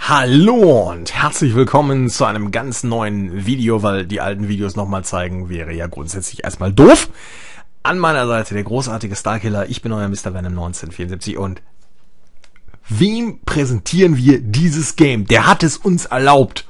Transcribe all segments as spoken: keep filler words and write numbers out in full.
Hallo und herzlich willkommen zu einem ganz neuen Video, weil die alten Videos nochmal zeigen, wäre ja grundsätzlich erstmal doof. An meiner Seite der großartige Starkiller, ich bin euer Mister Venom neunzehnhundertvierundsiebzig und wem präsentieren wir dieses Game? Der hat es uns erlaubt.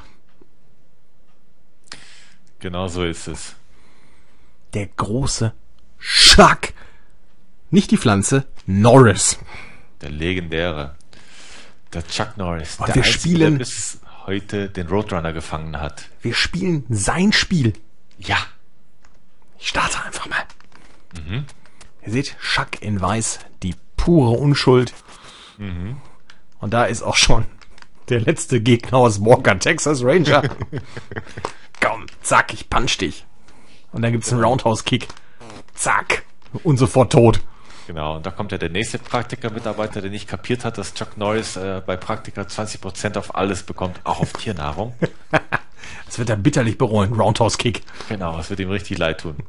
Genau so ist es. Der große Chuck. Nicht die Pflanze, Norris. Der legendäre. Der Chuck Norris. Und der wir Einzige, spielen- der bis heute den Roadrunner gefangen hat. Wir spielen sein Spiel. Ja. Ich starte einfach mal. Mhm. Ihr seht, Chuck in weiß, die pure Unschuld. Mhm. Und da ist auch schon der letzte Gegner aus Walker, Texas Ranger. Komm, zack, ich punch dich. Und dann gibt's einen Roundhouse-Kick. Zack. Und sofort tot. Genau, und da kommt ja der nächste Praktika-Mitarbeiter, der nicht kapiert hat, dass Chuck Norris äh, bei Praktika zwanzig Prozent auf alles bekommt, auch auf Tiernahrung. Das wird er bitterlich bereuen. Roundhouse-Kick. Genau, es wird ihm richtig leid tun.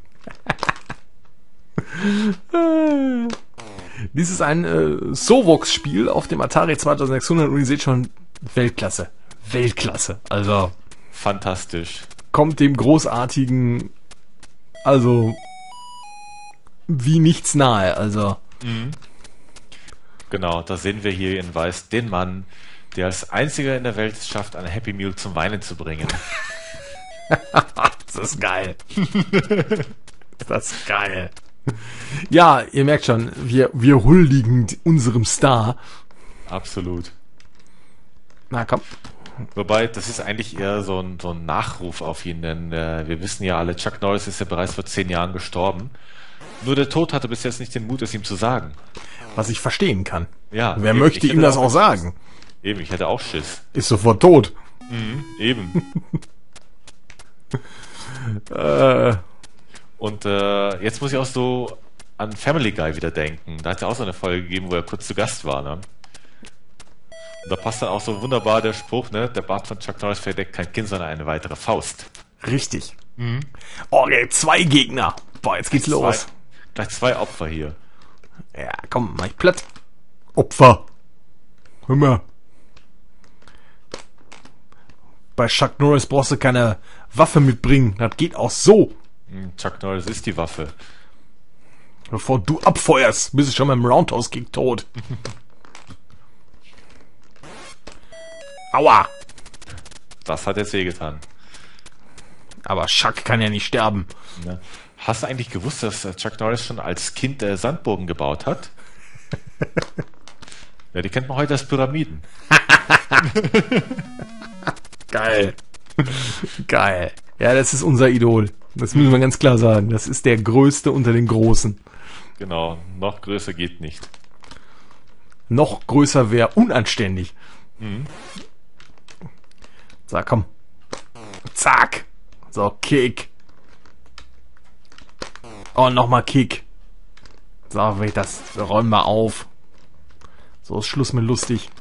Dies ist ein äh, Sovox-Spiel auf dem Atari zweitausendsechshundert und ihr seht schon, Weltklasse. Weltklasse. Also, Fantastisch. kommt dem Großartigen, also, wie nichts nahe. Also, Genau, da sehen wir hier in Weiß den Mann, der als einziger in der Welt es schafft, eine Happy Meal zum Weinen zu bringen. das ist geil. Das ist geil. Ja, ihr merkt schon, wir, wir huldigen unserem Star. Absolut. Na komm. Wobei, das ist eigentlich eher so ein, so ein Nachruf auf ihn, denn äh, wir wissen ja alle, Chuck Norris ist ja bereits vor zehn Jahren gestorben. Nur der Tod hatte bis jetzt nicht den Mut, es ihm zu sagen. Was ich verstehen kann. Ja. Wer eben, möchte ich ihm hätte das auch Schiss. sagen? Eben, ich hätte auch Schiss. Ist sofort tot. Mhm, eben. Äh, Und äh, jetzt muss ich auch so an Family Guy wieder denken. Da hat es ja auch so eine Folge gegeben, wo er kurz zu Gast war, ne? Und da passt dann auch so wunderbar der Spruch, ne? Der Bart von Chuck Norris verdeckt kein Kind, sondern eine weitere Faust. richtig. Oh, okay, zwei Gegner. Boah, jetzt geht's los. Zwei, gleich zwei Opfer hier. Ja, komm, mach ich platt. Opfer. Hör mal. Bei Chuck Norris brauchst du keine Waffe mitbringen. Das geht auch so. Hm, Chuck Norris ist die Waffe. Bevor du abfeuerst, bist du schon mit dem Roundhouse-Kick tot. Aua. Das hat jetzt wehgetan. Aber Chuck kann ja nicht sterben. Ne? Hast du eigentlich gewusst, dass äh, Chuck Norris schon als Kind äh, Sandburgen gebaut hat? Ja, die kennt man heute als Pyramiden. Geil. Geil. Ja, das ist unser Idol. Das müssen wir ganz klar sagen. Das ist der Größte unter den Großen. Genau, noch größer geht nicht. Noch größer wäre unanständig. So, komm. Zack. So, Kick. Oh, nochmal Kick. So, das räumen wir auf. So ist Schluss mit lustig.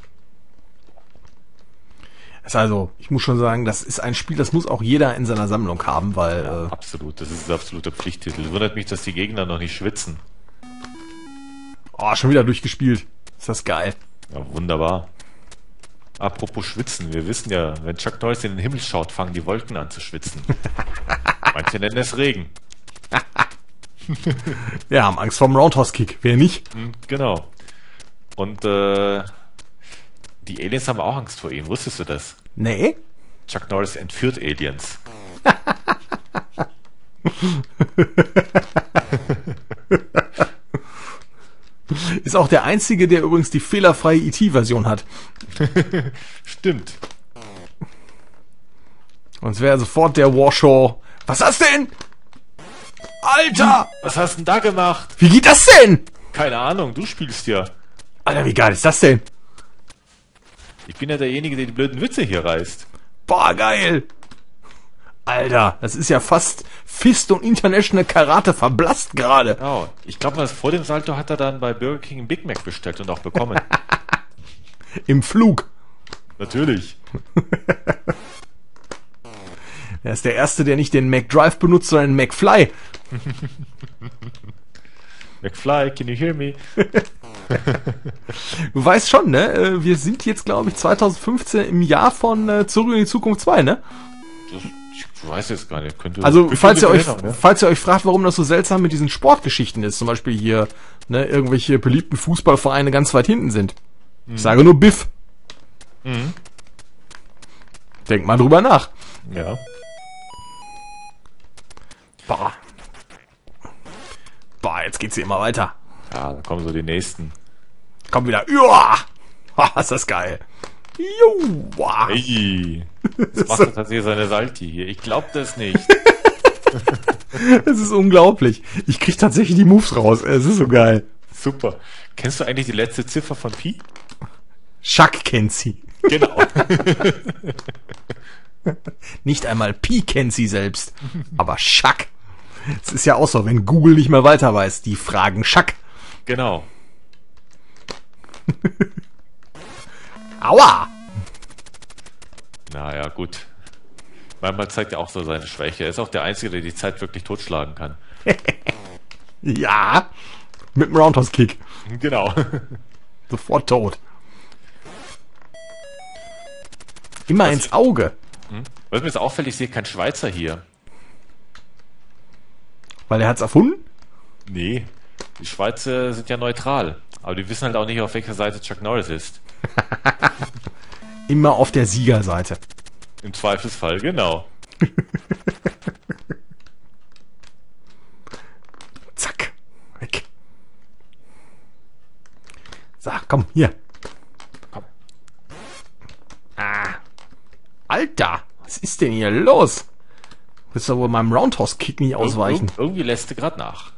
Ist also, ich muss schon sagen, das ist ein Spiel, das muss auch jeder in seiner Sammlung haben, weil Ja, äh, absolut, das ist ein absoluter Pflichttitel. Wundert mich, dass die Gegner noch nicht schwitzen. oh, schon wieder durchgespielt. Ist das geil. Ja, wunderbar. Apropos Schwitzen, wir wissen ja, wenn Chuck Norris in den Himmel schaut, fangen die Wolken an zu schwitzen. Manche nennen es Regen. Ja, haben Angst vor dem Roundhouse-Kick. Wer nicht? Hm, genau. Und äh, die Aliens haben auch Angst vor ihm. Wusstest du das? Nee. Chuck Norris entführt Aliens. Ist auch der einzige, der übrigens die fehlerfreie E T-Version hat. Stimmt. Sonst wäre sofort der Warshaw. Was ist das denn? Alter! Was hast du denn da gemacht? Wie geht das denn? Keine Ahnung, du spielst ja. Alter, wie geil ist das denn? Ich bin ja derjenige, der die blöden Witze hier reißt. Boah, geil! Alter, das ist ja fast Fist und International Karate verblasst gerade. Genau. Ich glaube, vor dem Salto hat er dann bei Burger King einen Big Mac bestellt und auch bekommen. Im Flug. Natürlich. Er ist der Erste, der nicht den McDrive benutzt, sondern den McFly. McFly, can you hear me? Du weißt schon, ne? äh, Wir sind jetzt, glaube ich, zwanzig fünfzehn im Jahr von äh, Zurück in die Zukunft zwei, ne? Das, ich weiß jetzt gar nicht. Könnte, Also, könnte falls ihr euch, erinnern, ne? falls ihr euch fragt, warum das so seltsam mit diesen Sportgeschichten ist, zum Beispiel hier, ne, irgendwelche beliebten Fußballvereine ganz weit hinten sind. Mhm. Ich sage nur Biff. Mhm. Denk mal drüber nach. Ja. Boah. Boah, jetzt geht's hier immer weiter. Ja, da kommen so die nächsten. Komm wieder. Uah! Ha, ist das geil. Joa. Hey, das macht er tatsächlich seine Salti hier. Ich glaub das nicht. Das ist unglaublich. Ich krieg tatsächlich die Moves raus. Es ist so geil. Super. Kennst du eigentlich die letzte Ziffer von Pi? Chuck kennt sie. Genau. Nicht einmal Pi kennt sie selbst. Aber Chuck. Es ist ja auch so, wenn Google nicht mehr weiter weiß, die fragen Chuck. Genau. Aua! Naja, gut. Manchmal zeigt er auch so seine Schwäche. Er ist auch der Einzige, der die Zeit wirklich totschlagen kann. Ja. Mit dem Roundhouse-Kick. Genau. Sofort tot. Immer Was ins ich- Auge. Hm? Was mir jetzt auffällt, ich sehe keinen Schweizer hier. Weil er hat's erfunden? Nee. Die Schweizer sind ja neutral. Aber die wissen halt auch nicht, auf welcher Seite Chuck Norris ist. Immer auf der Siegerseite. Im Zweifelsfall, genau. Zack. Weg. So, komm, hier. Komm. Ah. Alter, was ist denn hier los? Willst du wohl meinem Roundhouse-Kick nicht ausweichen? Ir- Irgendwie lässt du gerade nach.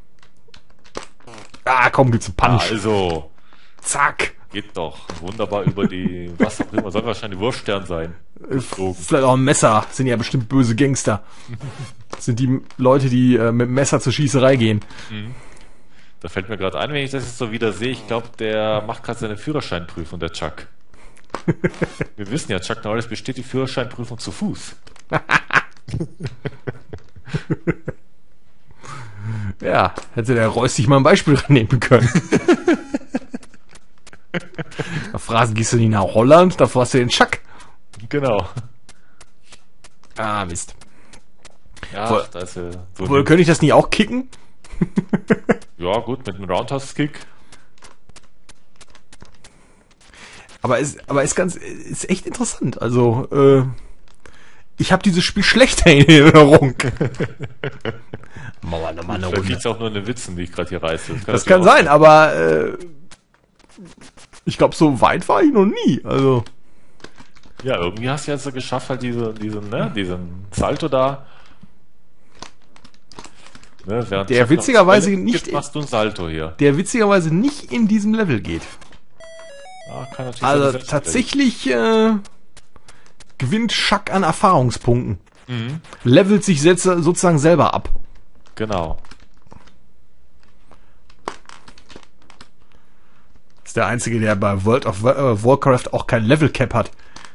Ah, komm, gibt's einen Punch. Also, Zack. geht doch. Wunderbar über die, was auch immer. Soll wahrscheinlich Wurfstern sein. Geflogen. Vielleicht auch ein Messer. Sind ja bestimmt böse Gangster. Das sind die Leute, die äh, mit dem Messer zur Schießerei gehen. Da fällt mir gerade ein, wenn ich das jetzt so wieder sehe, ich glaube, der macht gerade seine Führerscheinprüfung, der Chuck. Wir wissen ja, Chuck Norris besteht die Führerscheinprüfung zu Fuß. Ja, hätte der Reus sich mal ein Beispiel nehmen können. Da fragen, gehst du nicht nach Holland, davor hast du den Chuck. Genau. Ah, Mist. Ja, Wohl- da ist er so. Wohl, könnte ich das nicht auch kicken? Ja, gut, mit einem Roundhouse-Kick. Aber ist, aber ist ganz, ist echt interessant. Also, äh, ich habe dieses Spiel schlechter in Erinnerung. Machen wir nochmal eine Vielleicht Runde. liegt es auch nur in den Witzen, die ich gerade hier reiße. Das natürlich kann auch sein, aber äh, ich glaube, so weit war ich noch nie. Also, Ja, irgendwie hast du jetzt so geschafft, halt diese, diesen, ne, diesen Salto da. Ne, während Der Chuck noch witzigerweise Welle nicht- gibt, machst du einen Salto hier. der witzigerweise nicht in diesem Level geht. Ja, kann natürlich Also sein, dass er- tatsächlich äh, gewinnt Chuck an Erfahrungspunkten. Mhm. Levelt sich setz- sozusagen selber ab. Genau. Ist der Einzige, der bei World of Wa- äh, Warcraft auch kein Level Cap hat.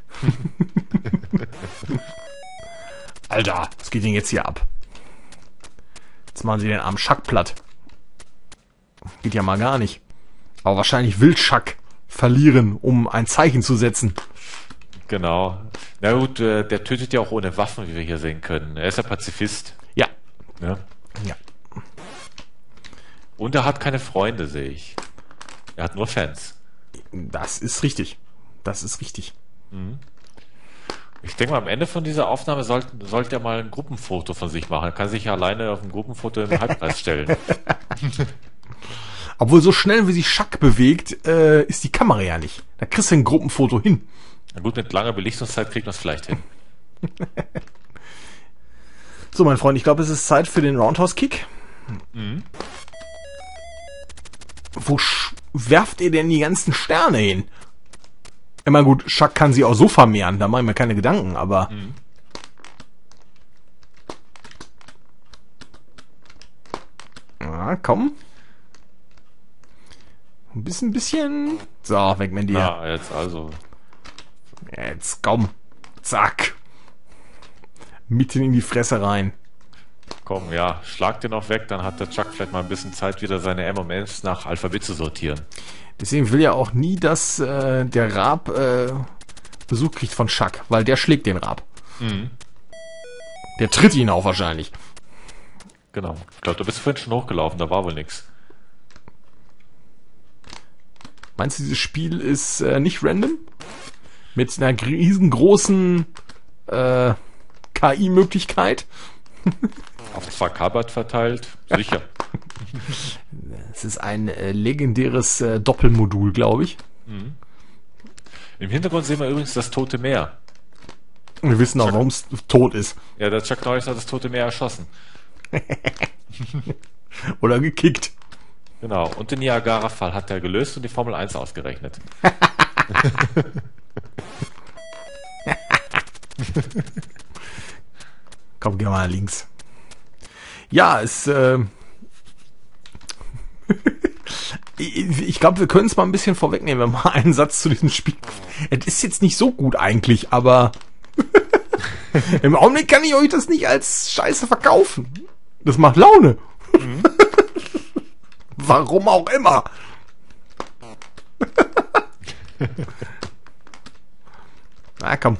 Alter, was geht denn jetzt hier ab? Jetzt machen sie den armen Chuck platt. Geht ja mal gar nicht. Aber wahrscheinlich will Chuck verlieren, um ein Zeichen zu setzen. Genau. Na gut, äh, der tötet ja auch ohne Waffen, wie wir hier sehen können. Er ist ja Pazifist. Ja. Ne? Ja. Und er hat keine Freunde, sehe ich. Er hat nur Fans. Das ist richtig. Das ist richtig. Ich denke mal, am Ende von dieser Aufnahme sollte, sollte er mal ein Gruppenfoto von sich machen. Er kann sich ja alleine auf ein Gruppenfoto im Halbkreis stellen. Obwohl so schnell wie sich Chuck bewegt, äh, ist die Kamera ja nicht. Da kriegst du ein Gruppenfoto hin. Na gut, mit langer Belichtungszeit kriegt man es vielleicht hin. So, mein Freund, ich glaube, es ist Zeit für den Roundhouse-Kick. Wo sch- werft ihr denn die ganzen Sterne hin? Immer gut, Chuck kann sie auch so vermehren, da mache ich mir keine Gedanken, aber... Ja, komm. Ein bisschen, bisschen... So, weg mit dir. Ja, jetzt also. Jetzt komm. Zack. Mitten in die Fresse rein. Komm, ja, schlag den auch weg, dann hat der Chuck vielleicht mal ein bisschen Zeit, wieder seine M und Ms nach Alphabet zu sortieren. Deswegen will ja auch nie, dass äh, der Raab äh, Besuch kriegt von Chuck, weil der schlägt den Raab. Mhm. Der tritt ihn auch wahrscheinlich. Genau. Ich glaube, du bist vorhin schon hochgelaufen, da war wohl nix. Meinst du, dieses Spiel ist äh, nicht random? Mit einer riesengroßen äh, K I-Möglichkeit? Auf zwei Kabert verteilt? Sicher. Es ist ein äh, legendäres äh, Doppelmodul, glaube ich. Mhm. Im Hintergrund sehen wir übrigens das Tote Meer. Und wir wissen auch, warum es tot ist. Ja, der Chuck Norris hat das Tote Meer erschossen. Oder gekickt. Genau. Und den Niagara-Fall hat er gelöst und die Formel eins ausgerechnet. Komm, geh mal links. Ja, es... Äh ich glaube, wir können es mal ein bisschen vorwegnehmen, wenn wir mal einen Satz zu diesem Spiel... Es ist jetzt nicht so gut eigentlich, aber... Im Augenblick kann ich euch das nicht als Scheiße verkaufen. Das macht Laune. Mhm. Warum auch immer. Na komm.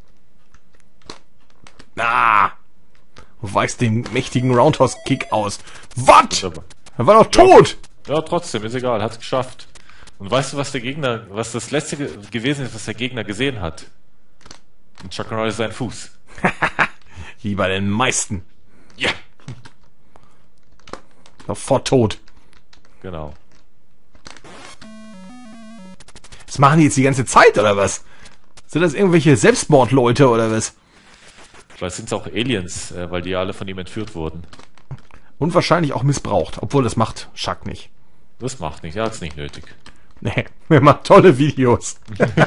Ah. Du weichst den mächtigen Roundhouse-Kick aus. Was? Er war doch tot. Ja, ja, trotzdem, ist egal, hat's geschafft. Und weißt du, was der Gegner, was das letzte ge gewesen ist, was der Gegner gesehen hat? Und Chuck Norris sein Fuß. Wie bei den meisten. Ja. Sofort tot. Genau. Das machen die jetzt die ganze Zeit, oder was? Sind das irgendwelche Selbstmordleute, oder was? Vielleicht sind es auch Aliens, äh, weil die alle von ihm entführt wurden. Und wahrscheinlich auch missbraucht, obwohl das macht Chuck nicht. Das macht nicht, er hat's nicht nötig. Nee, er macht tolle Videos.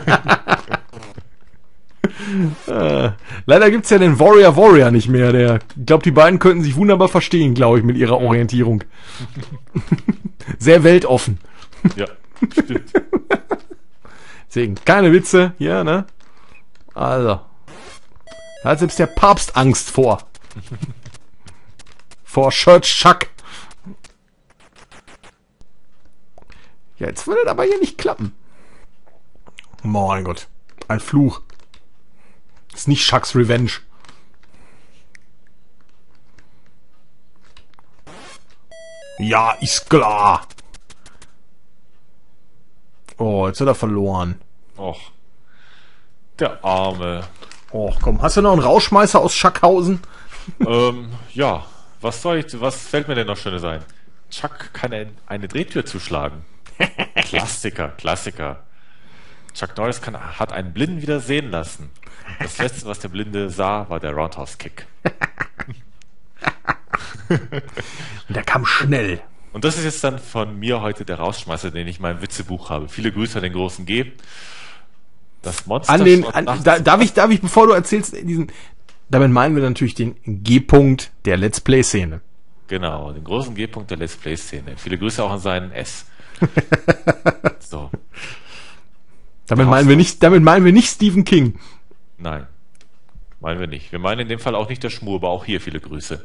äh, leider gibt's ja den Warrior Warrior nicht mehr. Der, ich glaube, die beiden könnten sich wunderbar verstehen, glaube ich, mit ihrer Orientierung. Sehr weltoffen. Ja, stimmt. Deswegen, keine Witze hier, ne? Also. Da hat selbst der Papst Angst vor. Vor Church Chuck. Ja, jetzt würde das aber hier nicht klappen. Oh mein Gott. Ein Fluch. Das ist nicht Chucks Revenge. Ja, ist klar. Oh, jetzt hat er verloren. Och. Der Arme. Och, komm. Hast du noch einen Rauschmeißer aus Schackhausen? ähm, ja. Was soll ich, was fällt mir denn noch Schönes ein? Chuck kann ein, eine Drehtür zuschlagen. Klassiker, Klassiker. Chuck Norris kann, hat einen Blinden wieder sehen lassen. Das letzte, was der Blinde sah, war der Roundhouse-Kick. Und der kam schnell. Und das ist jetzt dann von mir heute der Rausschmeißer, den ich in meinem Witzebuch habe. Viele Grüße an den großen G. Das Monster. An den, an, da, darf ich, darf ich, bevor du erzählst, diesen, damit meinen wir natürlich den G-Punkt der Let's Play-Szene. Genau, den großen G-Punkt der Let's Play-Szene. Viele Grüße auch an seinen S. So. Damit meinen wir nicht, damit meinen wir nicht Stephen King. Nein, meinen wir nicht. Wir meinen in dem Fall auch nicht der Schmur, aber auch hier viele Grüße.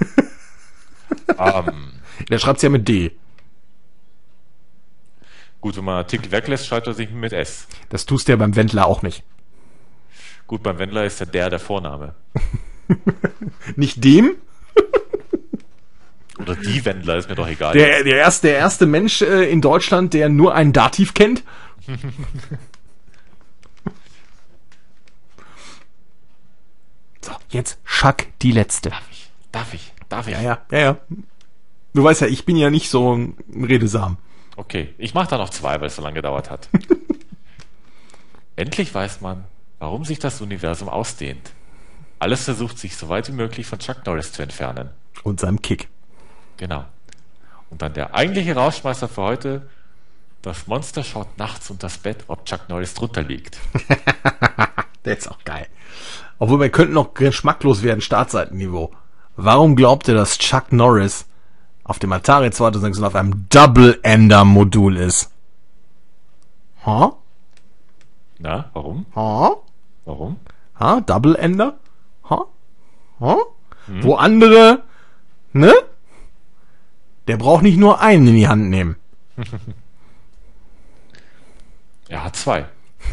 um, Der schreibt es ja mit D. Gut, wenn man Artikel weglässt, schreibt er sich mit S. Das tust du ja beim Wendler auch nicht. Gut, beim Wendler ist ja der der Vorname. Nicht dem? Oder die Wendler, ist mir doch egal. Der, der, erste, der erste Mensch äh, in Deutschland, der nur ein Dativ kennt. So, jetzt Chuck die letzte. Darf ich? Darf ich? Darf ich? Ja, ja, ja, ja. Du weißt ja, ich bin ja nicht so ein Redesam. Okay, ich mache da noch zwei, weil es so lange gedauert hat. Endlich weiß man, warum sich das Universum ausdehnt. Alles versucht, sich so weit wie möglich von Chuck Norris zu entfernen. Und seinem Kick. Genau. Und dann der eigentliche Rausschmeißer für heute: Das Monster schaut nachts unter das Bett, ob Chuck Norris drunter liegt. Der ist auch geil. Obwohl, wir könnten noch geschmacklos werden, Startseitenniveau. Warum glaubt ihr, dass Chuck Norris auf dem Atari zweitausendsechs auf einem Double-Ender-Modul ist? Ha? Na, warum? Ha? Warum? Ha? Double-Ender? Ha? Ha? Hm? Wo andere, ne? Der braucht nicht nur einen in die Hand nehmen. Er hat zwei.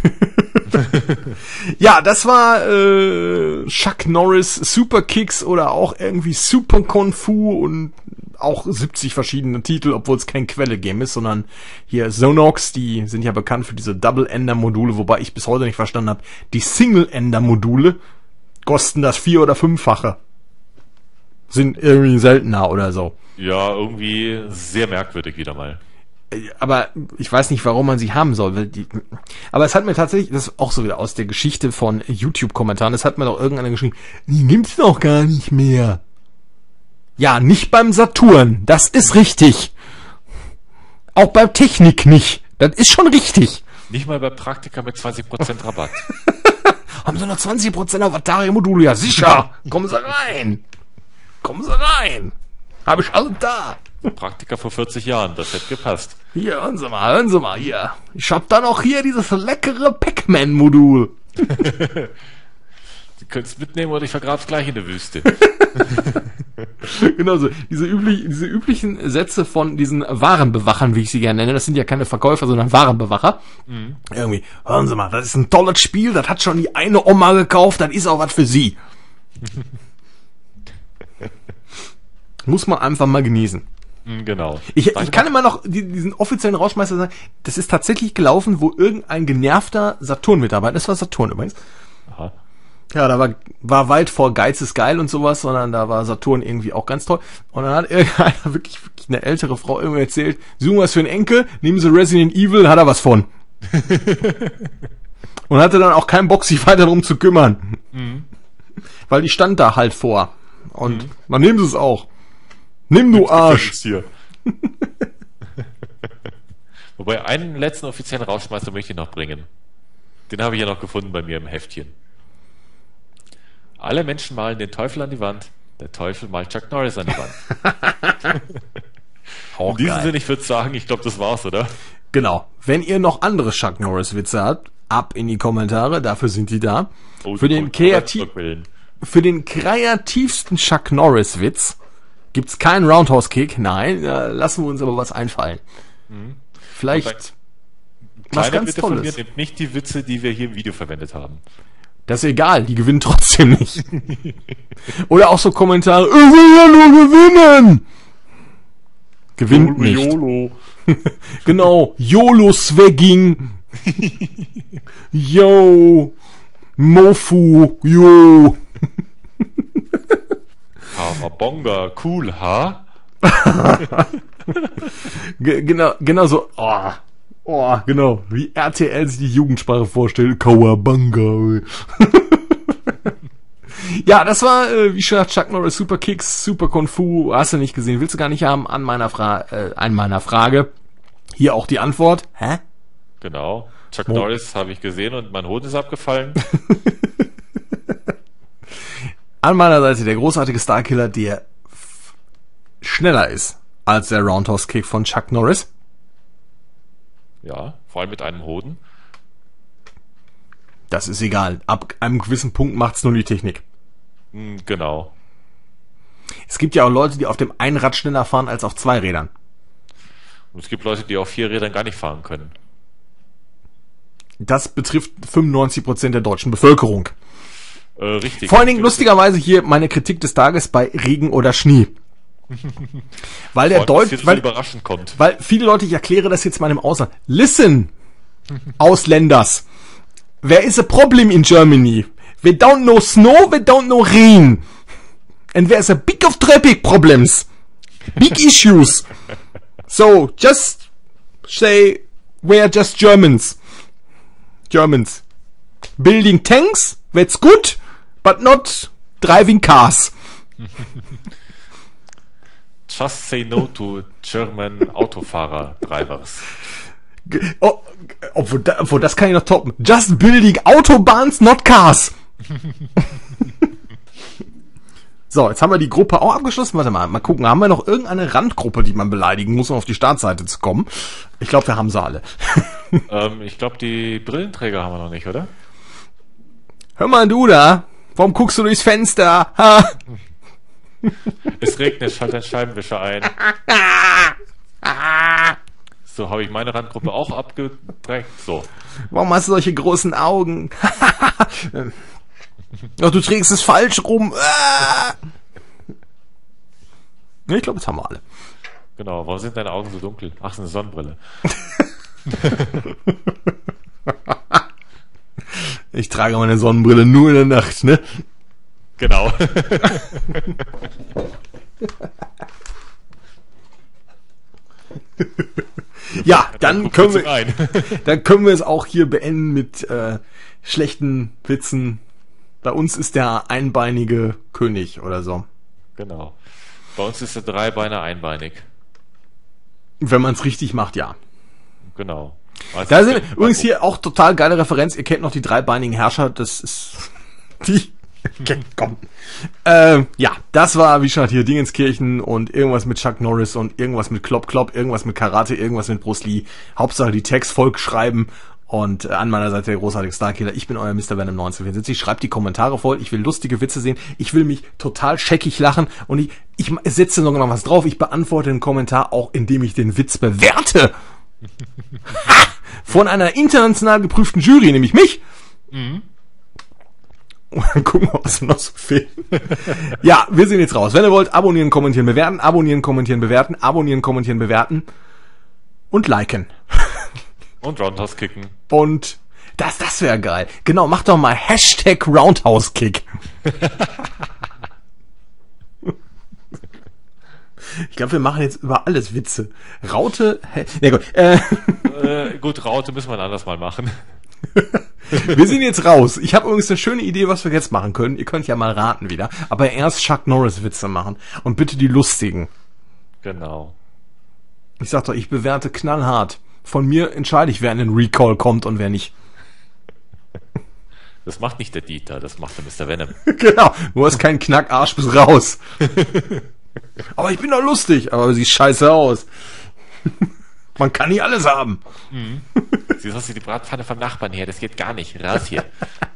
Ja, das war äh, Chuck Norris Super Kicks oder auch irgendwie Super Kung Fu und auch siebzig verschiedene Titel, obwohl es kein Quelle-Game ist, sondern hier Zonox, die sind ja bekannt für diese Double-Ender-Module, wobei ich bis heute nicht verstanden habe, die Single-Ender-Module kosten das vier- oder fünffache. Sind irgendwie seltener oder so. Ja, irgendwie sehr merkwürdig wieder mal. Aber ich weiß nicht, warum man sie haben soll. Weil die, aber es hat mir tatsächlich, das ist auch so wieder aus der Geschichte von YouTube-Kommentaren, es hat mir doch irgendeiner geschrieben, die gibt's doch gar nicht mehr. Ja, nicht beim Saturn, das ist richtig. Auch beim Technik nicht, das ist schon richtig. Nicht mal bei Praktika mit zwanzig Prozent Rabatt. Haben sie noch zwanzig Prozent auf Atari-Module? Ja, sicher. Kommen Sie rein. Kommen Sie rein. Hab ich alles da. Praktika vor vierzig Jahren, das hätte gepasst. Hier, hören Sie mal, hören Sie mal, hier. Ich hab da noch hier dieses leckere Pac-Man-Modul. Sie können es mitnehmen oder ich vergrab's gleich in der Wüste. Genau so. Diese, üblich, diese üblichen Sätze von diesen Warenbewachern, wie ich sie gerne nenne, das sind ja keine Verkäufer, sondern Warenbewacher. Mhm. Irgendwie, hören Sie mal, das ist ein tolles Spiel, das hat schon die eine Oma gekauft, das ist auch was für Sie. Muss man einfach mal genießen. Genau. Ich, ich kann immer noch die, diesen offiziellen Rauschmeister sagen, das ist tatsächlich gelaufen, wo irgendein genervter Saturn-Mitarbeiter, das war Saturn übrigens. Aha. Ja, da war, war weit vor Geiz ist geil und sowas, sondern da war Saturn irgendwie auch ganz toll. Und dann hat irgendeiner, wirklich, wirklich eine ältere Frau irgendwie erzählt, suchen was für einen Enkel, nehmen Sie Resident Evil, hat er was von. Und hatte dann auch keinen Bock, sich weiter darum zu kümmern. Mhm. Weil die stand da halt vor. Und mhm. dann nehmen Sie es auch. Nimm du Arsch. Hier. Wobei, einen letzten offiziellen Rauschmeister möchte ich noch bringen. Den habe ich ja noch gefunden bei mir im Heftchen. Alle Menschen malen den Teufel an die Wand, der Teufel malt Chuck Norris an die Wand. In diesem Sinne, ich würde sagen, ich glaube, das war's, oder? Genau. Wenn ihr noch andere Chuck Norris Witze habt, ab in die Kommentare, dafür sind die da. Oh, für, den kreativ- für den kreativsten Chuck Norris Witz gibt's keinen Roundhouse Kick, nein, da lassen wir uns aber was einfallen. Mhm. Vielleicht was ganz Bitte Tolles. Von mir, nehmt nicht die Witze, die wir hier im Video verwendet haben. Das ist egal, die gewinnen trotzdem nicht. Oder auch so Kommentare, ich will ja nur gewinnen! Gewinnt YOLO, nicht. YOLO. Genau, YOLO-Swagging. Yo. Mofu, yo. Bonga, cool, ha? G- genau, genau so. Oh, oh, genau. Wie R T L sich die Jugendsprache vorstellt. Kawabanga. Ja, das war, äh, wie schon gesagt, Chuck Norris Super Kicks, Super Kung Fu. Hast du nicht gesehen? Willst du gar nicht haben? An meiner, Fra- äh, an meiner Frage. Hier auch die Antwort. Hä? Genau. Chuck Mo- Norris habe ich gesehen und mein Hoden ist abgefallen. An meiner Seite der großartige Starkiller, der f- schneller ist als der Roundhouse Kick von Chuck Norris. Ja, vor allem mit einem Hoden. Das ist egal. Ab einem gewissen Punkt macht's nur die Technik. Hm, genau. Es gibt ja auch Leute, die auf dem einen Rad schneller fahren als auf zwei Rädern. Und es gibt Leute, die auf vier Rädern gar nicht fahren können. Das betrifft fünfundneunzig Prozent der deutschen Bevölkerung. Äh, richtig. Vor allen Dingen lustigerweise hier meine Kritik des Tages bei Regen oder Schnee. Weil der Deutsch, weil, überraschend kommt. weil viele Leute, ich erkläre das jetzt mal im Ausland. Listen, Ausländers. There is a problem in Germany. We don't know snow, we don't know rain. And there's a big of traffic problems. Big issues. So, just say, we're just Germans. Germans. Building tanks, that's good, but not driving cars. Just say no to German Autofahrer drivers. Oh, obwohl, da, obwohl, das kann ich noch toppen. Just building Autobahns, not cars. So, jetzt haben wir die Gruppe auch abgeschlossen. Warte mal, mal gucken. Haben wir noch irgendeine Randgruppe, die man beleidigen muss, um auf die Startseite zu kommen? Ich glaube, wir haben sie alle. ähm, ich glaube, die Brillenträger haben wir noch nicht, oder? Hör mal, du da. Warum guckst du durchs Fenster? Ha? Es regnet, schalt dein Scheibenwischer ein. So habe ich meine Randgruppe auch abgedrängt. So. Warum hast du solche großen Augen? Ach, du trägst es falsch rum. Ich glaube, das haben wir alle. Genau, warum sind deine Augen so dunkel? Ach, es ist eine Sonnenbrille. Ich trage meine Sonnenbrille nur in der Nacht, ne? Genau. Ja, dann können wir, dann können wir es auch hier beenden mit äh, schlechten Witzen. Bei uns ist der einbeinige König oder so. Genau. Bei uns ist der Dreibeiner einbeinig. Wenn man es richtig macht, ja. Genau. Also da sind übrigens hier auch total geile Referenz. Ihr kennt noch die dreibeinigen Herrscher. Das ist die. Okay, komm. Ähm, ja, das war wie schon hier Dingenskirchen und irgendwas mit Chuck Norris und irgendwas mit Klopp Klopp, irgendwas mit Karate, irgendwas mit Bruce Lee. Hauptsache die Text Volk schreiben. Und äh, an meiner Seite der großartige Starkiller. Ich bin euer Mister Venom neunzehnhundertvierundsiebzig. Schreibt die Kommentare voll. Ich will lustige Witze sehen. Ich will mich total scheckig lachen. Und ich, ich setze sogar noch was drauf. Ich beantworte den Kommentar auch, indem ich den Witz bewerte. Ha! Von einer international geprüften Jury, nämlich mich. Mhm. Und dann gucken wir, was wir noch so fehlen. Ja, wir sind jetzt raus. Wenn ihr wollt, abonnieren, kommentieren, bewerten. Abonnieren, kommentieren, bewerten. Abonnieren, kommentieren, bewerten. Und liken. Und Roundhouse kicken. Und das, das wäre geil. Genau, mach doch mal Hashtag Roundhouse Kick. Ich glaube, wir machen jetzt über alles Witze. Raute, hä? Nee, gut. Äh. Äh, gut, Raute müssen wir anders mal machen. Wir sind jetzt raus. Ich habe übrigens eine schöne Idee, was wir jetzt machen können. Ihr könnt ja mal raten wieder. Aber erst Chuck Norris Witze machen. Und bitte die lustigen. Genau. Ich sag doch, ich bewerte knallhart. Von mir entscheide ich, wer in den Recall kommt und wer nicht. Das macht nicht der Dieter, das macht der Mister Venom. Genau, du hast keinen Knackarsch bis raus. Aber ich bin doch lustig, aber sieht scheiße aus. Man kann nicht alles haben. Mhm. Siehst du, die Bratpfanne vom Nachbarn her, das geht gar nicht. Raus hier.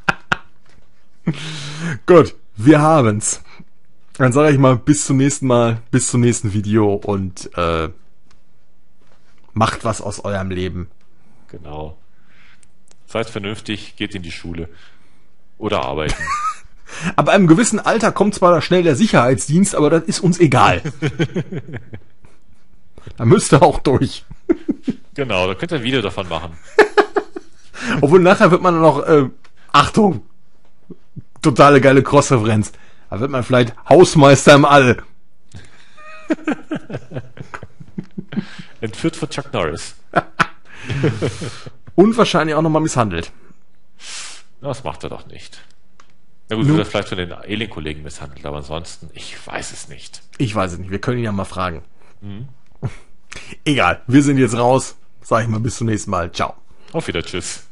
Gut, wir haben's. Dann sage ich mal bis zum nächsten Mal, bis zum nächsten Video und äh, macht was aus eurem Leben. Genau. Seid vernünftig, geht in die Schule. Oder arbeiten. Ab einem gewissen Alter kommt zwar da schnell der Sicherheitsdienst, aber das ist uns egal. Da müsst ihr auch durch. Genau, da könnt ihr ein Video davon machen. Obwohl nachher wird man noch, äh, Achtung, totale geile Cross-Referenz. Da wird man vielleicht Hausmeister im All. Entführt von Chuck Norris. Und wahrscheinlich auch nochmal misshandelt. Das macht er doch nicht. Na gut, wird er vielleicht von den Alien-Kollegen misshandelt, aber ansonsten, ich weiß es nicht. Ich weiß es nicht, wir können ihn ja mal fragen. Mhm. Egal, wir sind jetzt raus. Sag ich mal, bis zum nächsten Mal. Ciao. Auf Wiedersehen, tschüss.